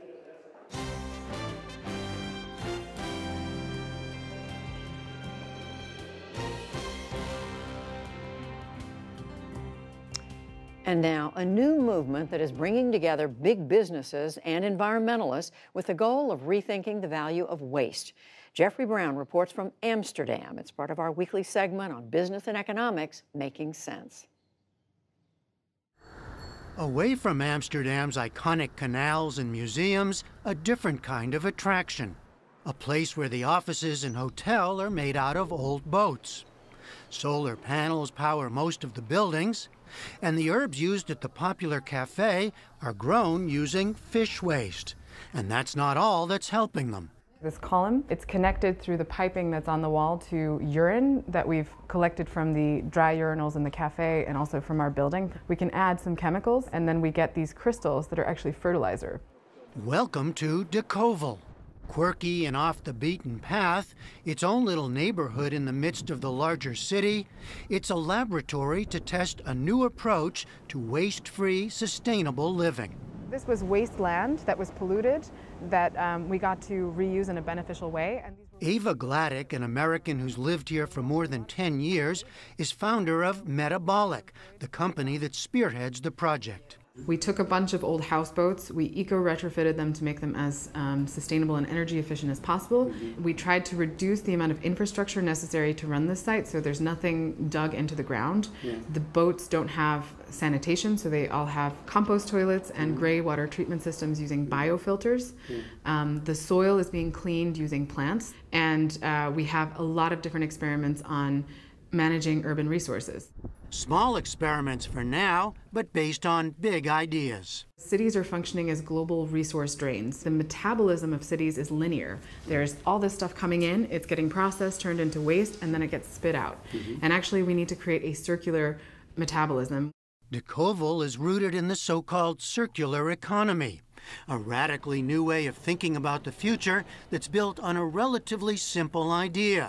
And now, a new movement that is bringing together big businesses and environmentalists with the goal of rethinking the value of waste. Jeffrey Brown reports from Amsterdam. It's part of our weekly segment on business and economics making sense. Away from Amsterdam's iconic canals and museums, a different kind of attraction. A place where the offices and hotel are made out of old boats. Solar panels power most of the buildings, and the herbs used at the popular cafe are grown using fish waste. And that's not all that's helping them. This column, it's connected through the piping that's on the wall to urine that we've collected from the dry urinals in the cafe and also from our building. We can add some chemicals, and then we get these crystals that are actually fertilizer. Welcome to Decoval. Quirky and off the beaten path, its own little neighborhood in the midst of the larger city, it's a laboratory to test a new approach to waste-free, sustainable living. This was wasteland that was polluted that um, we got to reuse in a beneficial way. And these Ava Gladdick, an American who's lived here for more than ten years, is founder of Metabolic, the company that spearheads the project. We took a bunch of old houseboats, we eco-retrofitted them to make them as um, sustainable and energy efficient as possible. Mm-hmm. We tried to reduce the amount of infrastructure necessary to run this site, so there's nothing dug into the ground. Yeah. The boats don't have sanitation, so they all have compost toilets and mm-hmm. gray water treatment systems using biofilters. Yeah. Um, the soil is being cleaned using plants, and uh, we have a lot of different experiments on managing urban resources. Small experiments for now, but based on big ideas. Cities are functioning as global resource drains. The metabolism of cities is linear. There's all this stuff coming in, it's getting processed, turned into waste, and then it gets spit out. Mm-hmm. And actually, we need to create a circular metabolism. Decoval is rooted in the so-called circular economy, a radically new way of thinking about the future that's built on a relatively simple idea.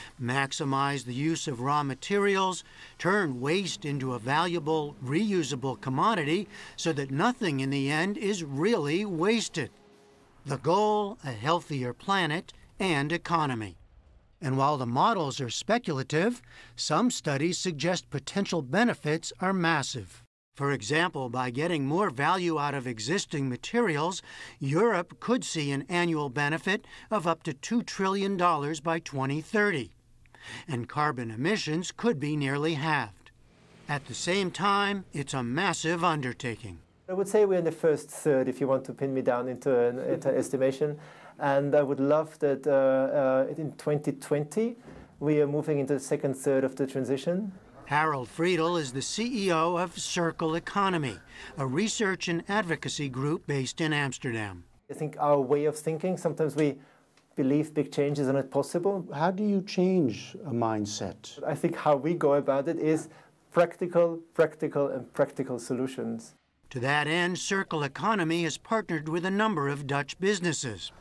Maximize the use of raw materials, turn waste into a valuable, reusable commodity so that nothing in the end is really wasted. The goal, a healthier planet and economy. And while the models are speculative, some studies suggest potential benefits are massive. For example, by getting more value out of existing materials, Europe could see an annual benefit of up to two trillion dollars by twenty thirty. And carbon emissions could be nearly halved. At the same time, it's a massive undertaking. I would say we're in the first third, if you want to pin me down into an, into an estimation. And I would love that uh, uh, in twenty twenty, we are moving into the second third of the transition. Harold Friedel is the C E O of Circle Economy, a research and advocacy group based in Amsterdam. I think our way of thinking, sometimes we believe big changes are not possible. How do you change a mindset? I think how we go about it is practical, practical, and practical solutions. To that end, Circle Economy has partnered with a number of Dutch businesses.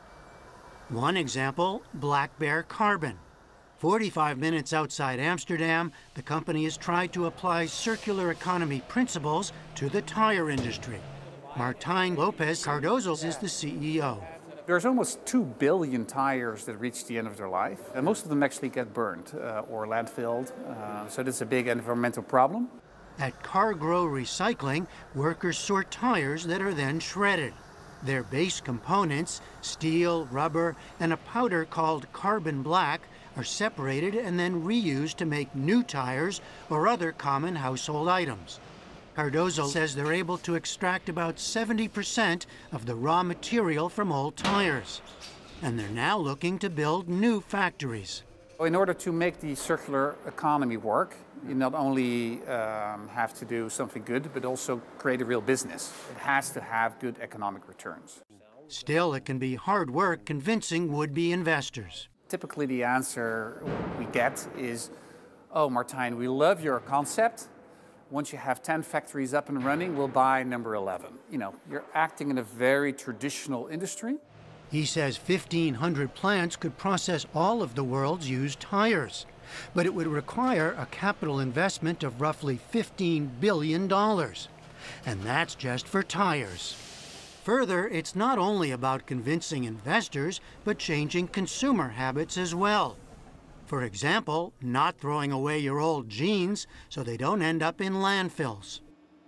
One example, Black Bear Carbon. forty-five minutes outside Amsterdam, the company has tried to apply circular economy principles to the tire industry. Martijn Lopez Cardozo is the C E O. There's almost two billion tires that reach the end of their life, and most of them actually get burned uh, or landfilled, uh, so that's a big environmental problem. At Cargrow Recycling, workers sort tires that are then shredded. Their base components, steel, rubber, and a powder called carbon black, are separated and then reused to make new tires or other common household items. Cardozo says they're able to extract about seventy percent of the raw material from old tires. And they're now looking to build new factories. In order to make the circular economy work, you not only um, have to do something good, but also create a real business. It has to have good economic returns. Still, it can be hard work convincing would-be investors. Typically, the answer we get is, oh, Martijn, we love your concept. Once you have ten factories up and running, we'll buy number eleven. You know, you're acting in a very traditional industry. He says fifteen hundred plants could process all of the world's used tires, but it would require a capital investment of roughly fifteen billion dollars. And that's just for tires. Further, it's not only about convincing investors, but changing consumer habits as well. For example, not throwing away your old jeans so they don't end up in landfills.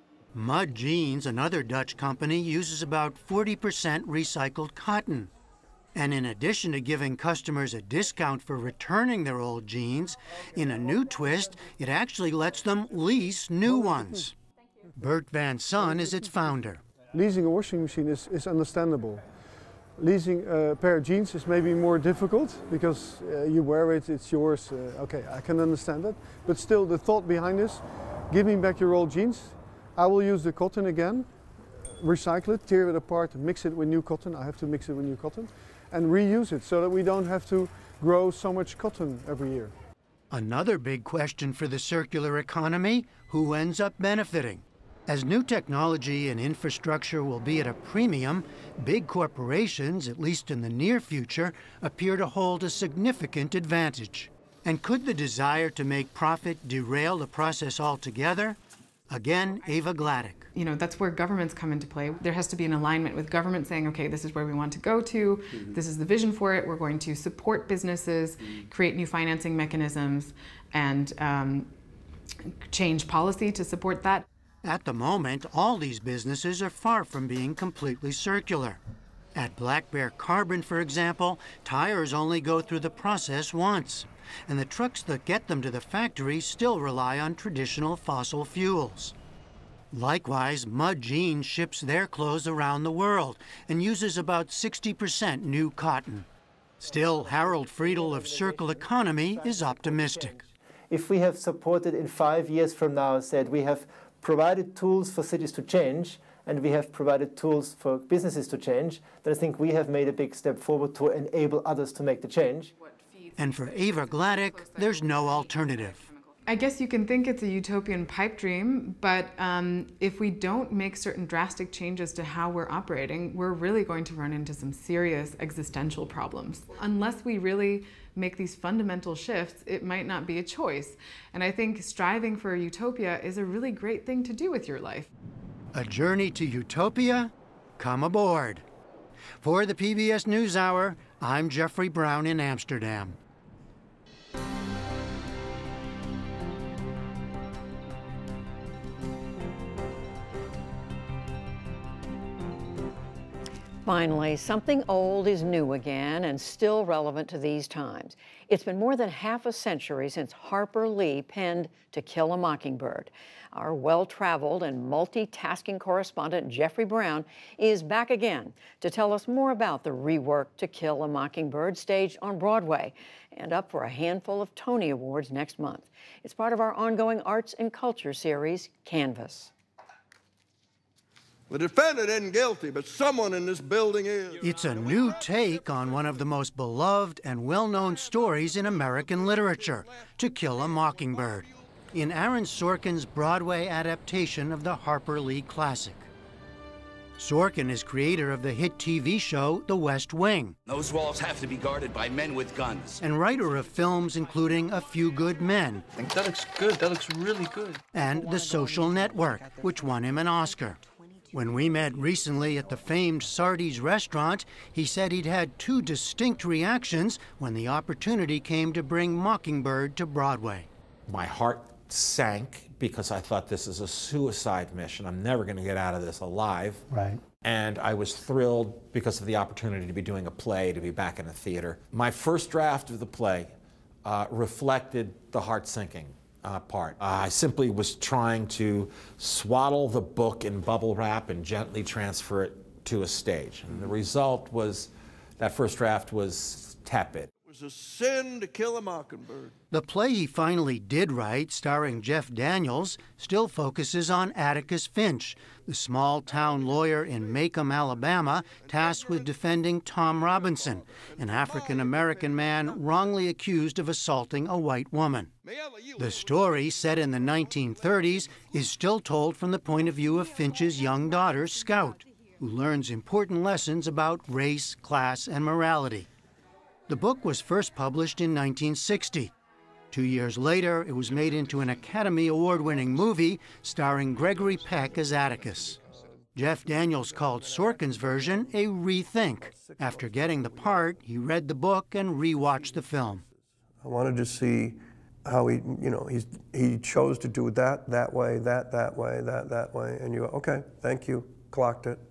Mud Jeans, another Dutch company, uses about forty percent recycled cotton. And in addition to giving customers a discount for returning their old jeans, in a new twist, it actually lets them lease new ones. Bert Van Son is its founder. Leasing a washing machine is, is understandable. Leasing a pair of jeans is maybe more difficult because uh, you wear it, it's yours. Uh, okay, I can understand that. But still, the thought behind this, give me back your old jeans. I will use the cotton again, recycle it, tear it apart, mix it with new cotton. I have to mix it with new cotton. And reuse it so that we don't have to grow so much cotton every year. Another big question for the circular economy, who ends up benefiting? As new technology and infrastructure will be at a premium, big corporations, at least in the near future, appear to hold a significant advantage. And could the desire to make profit derail the process altogether? Again, Eva Gladek. You know, that's where governments come into play. There has to be an alignment with government saying, okay, this is where we want to go to, mm-hmm. this is the vision for it, we're going to support businesses, mm-hmm. create new financing mechanisms, and um, change policy to support that. At the moment, all these businesses are far from being completely circular. At Black Bear Carbon, for example, tires only go through the process once, and the trucks that get them to the factory still rely on traditional fossil fuels. Likewise, Mud Jeans ships their clothes around the world and uses about sixty percent new cotton. Still, Harold Friedel of Circle Economy is optimistic. If we have supported in five years from now, said we have provided tools for cities to change, and we have provided tools for businesses to change, then I think we have made a big step forward to enable others to make the change. And for Eva Gladek, there's no alternative. I guess you can think it's a utopian pipe dream, but um, if we don't make certain drastic changes to how we're operating, we're really going to run into some serious existential problems. Unless we really make these fundamental shifts, it might not be a choice. And I think striving for a utopia is a really great thing to do with your life. A journey to utopia? Come aboard. For the P B S NewsHour, I'm Jeffrey Brown in Amsterdam. Finally, something old is new again and still relevant to these times. It's been more than half a century since Harper Lee penned To Kill a Mockingbird. Our well-traveled and multitasking correspondent Jeffrey Brown is back again to tell us more about the rework To Kill a Mockingbird staged on Broadway and up for a handful of Tony Awards next month. It's part of our ongoing arts and culture series, Canvas. The defendant isn't guilty, but someone in this building is. It's a new take on one of the most beloved and well-known stories in American literature, To Kill a Mockingbird, in Aaron Sorkin's Broadway adaptation of the Harper Lee classic. Sorkin is creator of the hit T V show The West Wing. Those walls have to be guarded by men with guns. And writer of films including A Few Good Men. I think that looks good. That looks really good. And The Social Network, which won him an Oscar. When we met recently at the famed Sardi's restaurant, he said he'd had two distinct reactions when the opportunity came to bring Mockingbird to Broadway. My heart sank because I thought this is a suicide mission. I'm never going to get out of this alive. Right. And I was thrilled because of the opportunity to be doing a play, to be back in a theater. My first draft of the play uh, reflected the heart sinking. Uh, part. Uh, I simply was trying to swaddle the book in bubble wrap and gently transfer it to a stage. And the result was that first draft was tepid. was a sin to kill a mockingbird. The play he finally did write, starring Jeff Daniels, still focuses on Atticus Finch, the small-town lawyer in Macomb, Alabama, tasked with defending Tom Robinson, an African-American man wrongly accused of assaulting a white woman. The story, set in the nineteen thirties, is still told from the point of view of Finch's young daughter, Scout, who learns important lessons about race, class, and morality. The book was first published in nineteen sixty. Two years later, it was made into an Academy Award-winning movie starring Gregory Peck as Atticus. Jeff Daniels called Sorkin's version a rethink. After getting the part, he read the book and rewatched the film. I wanted to see how he, you know, he's, he chose to do that, that way, that, that way, that, that way, and you go, okay, thank you, clocked it.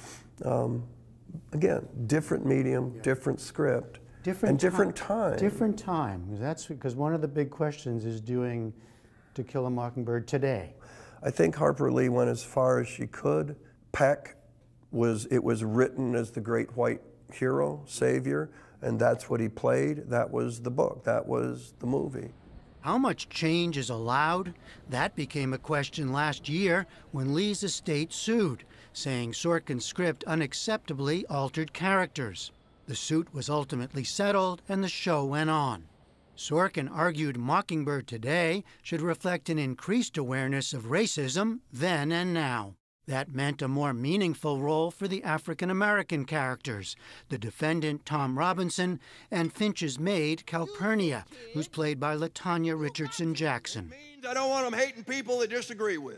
Um, again, different medium, different script. Different and different ti- time. Different time. That's because one of the big questions is doing To Kill a Mockingbird today. I think Harper Lee went as far as she could. Peck was, it was written as the great white hero, savior, and that's what he played. That was the book. That was the movie. How much change is allowed? That became a question last year when Lee's estate sued, saying Sorkin's script unacceptably altered characters. The suit was ultimately settled, and the show went on. Sorkin argued Mockingbird today should reflect an increased awareness of racism then and now. That meant a more meaningful role for the African-American characters, the defendant Tom Robinson and Finch's maid Calpurnia, who's played by LaTanya Richardson Jackson. I don't want them hating people they disagree with.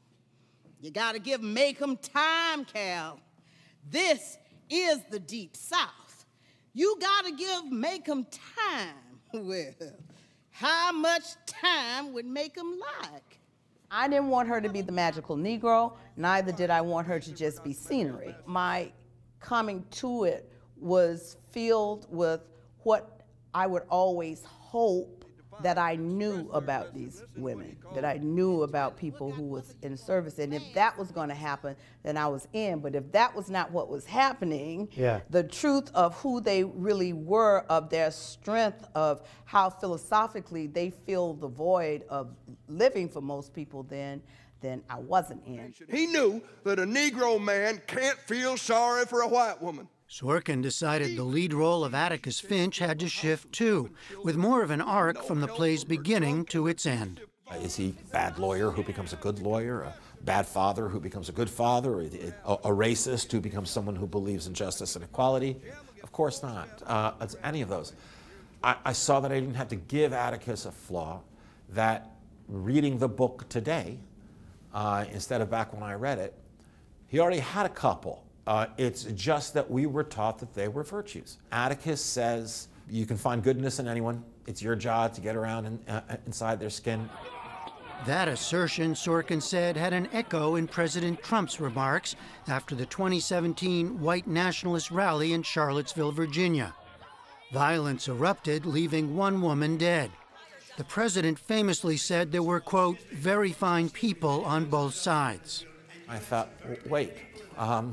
You gotta give Macomb time, Cal. This is the Deep South. You gotta give Macomb time. Well, how much time would Macomb like? I didn't want her to be the magical Negro, neither did I want her to just be scenery. My coming to it was filled with what I would always hope that I knew about these women, that I knew about people who was in service. And if that was gonna happen, then I was in. But if that was not what was happening, yeah. the truth of who they really were, of their strength, of how philosophically they fill the void of living for most people, then, then I wasn't in. He knew that a Negro man can't feel sorry for a white woman. Sorkin decided the lead role of Atticus Finch had to shift too, with more of an arc from the play's beginning to its end. Is he a bad lawyer who becomes a good lawyer, a bad father who becomes a good father, a, a, a racist who becomes someone who believes in justice and equality? Of course not. Uh, it's any of those. I, I saw that I didn't have to give Atticus a flaw, that reading the book today, uh, instead of back when I read it, he already had a couple. Uh, it's just that we were taught that they were virtues. Atticus says you can find goodness in anyone. It's your job to get around in, uh, inside their skin. That assertion, Sorkin said, had an echo in President Trump's remarks after the twenty seventeen white nationalist rally in Charlottesville, Virginia. Violence erupted, leaving one woman dead. The president famously said there were, quote, very fine people on both sides. I thought, wait, um,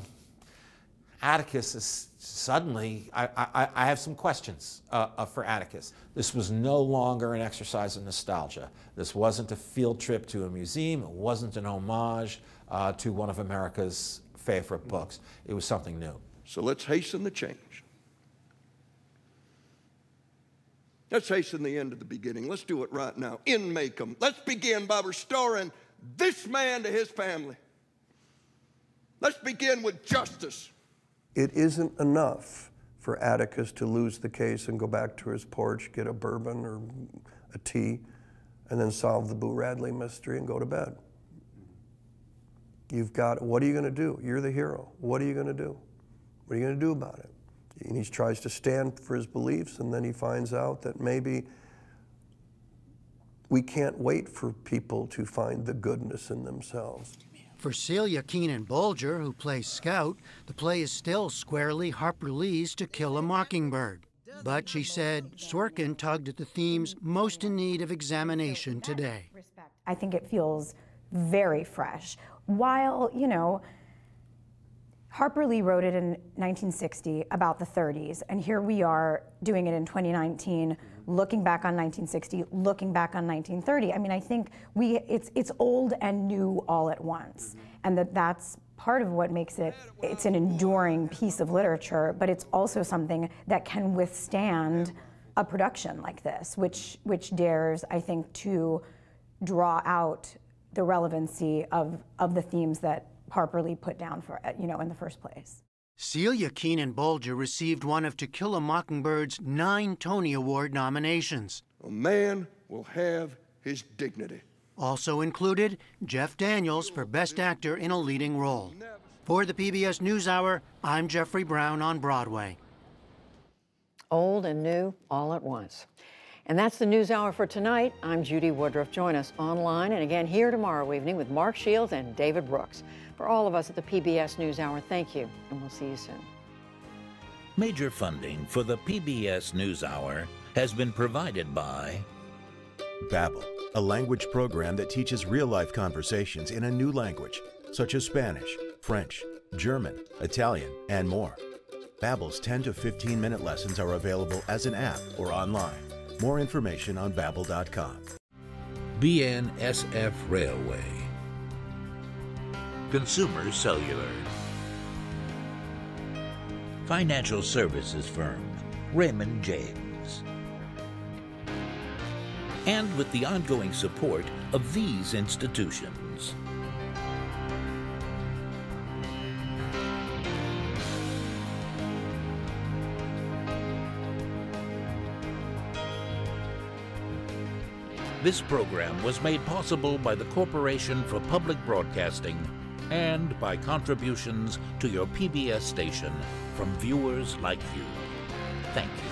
Atticus is suddenly, I, I, I have some questions uh, uh, for Atticus. This was no longer an exercise in nostalgia. This wasn't a field trip to a museum. It wasn't an homage uh, to one of America's favorite books. It was something new. So let's hasten the change. Let's hasten the end of the beginning. Let's do it right now in Macomb. Let's begin by restoring this man to his family. Let's begin with justice. It isn't enough for Atticus to lose the case and go back to his porch, get a bourbon or a tea, and then solve the Boo Radley mystery and go to bed. You've got, what are you going to do? You're the hero. What are you going to do? What are you going to do about it? And he tries to stand for his beliefs, and then he finds out that maybe we can't wait for people to find the goodness in themselves. For Celia Keenan-Bolger, who plays Scout, the play is still squarely Harper Lee's To Kill a Mockingbird. But she said Sorkin tugged at the themes most in need of examination today. I think it feels very fresh. While, you know, Harper Lee wrote it in nineteen sixty about the thirties, and here we are doing it in twenty nineteen, looking back on nineteen sixty, looking back on nineteen thirty. I mean, I think we it's it's old and new all at once, and that that's part of what makes it, it's an enduring piece of literature, but it's also something that can withstand a production like this, which which dares, I think, to draw out the relevancy of, of the themes that Harper Lee put down for, you know, in the first place. Celia Keenan Bolger received one of To Kill a Mockingbird's nine Tony Award nominations. A man will have his dignity. Also included, Jeff Daniels for Best Actor in a Leading Role. For the P B S NewsHour, I'm Jeffrey Brown on Broadway. Old and new all at once. And that's the NewsHour for tonight. I'm Judy Woodruff. Join us online and again here tomorrow evening with Mark Shields and David Brooks. For all of us at the P B S NewsHour, thank you, and we'll see you soon. Major funding for the P B S NewsHour has been provided by Babbel, a language program that teaches real-life conversations in a new language, such as Spanish, French, German, Italian, and more. Babbel's ten to fifteen minute lessons are available as an app or online. More information on babbel dot com. B N S F Railway, Consumer Cellular, Financial Services Firm, Raymond James, and with the ongoing support of these institutions. This program was made possible by the Corporation for Public Broadcasting and by contributions to your P B S station from viewers like you. Thank you.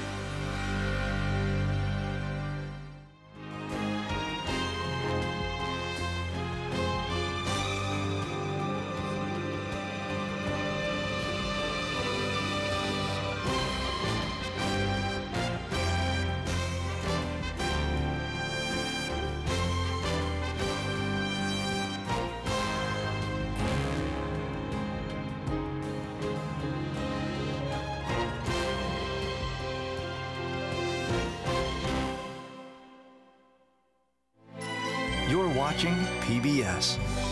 You're watching P B S.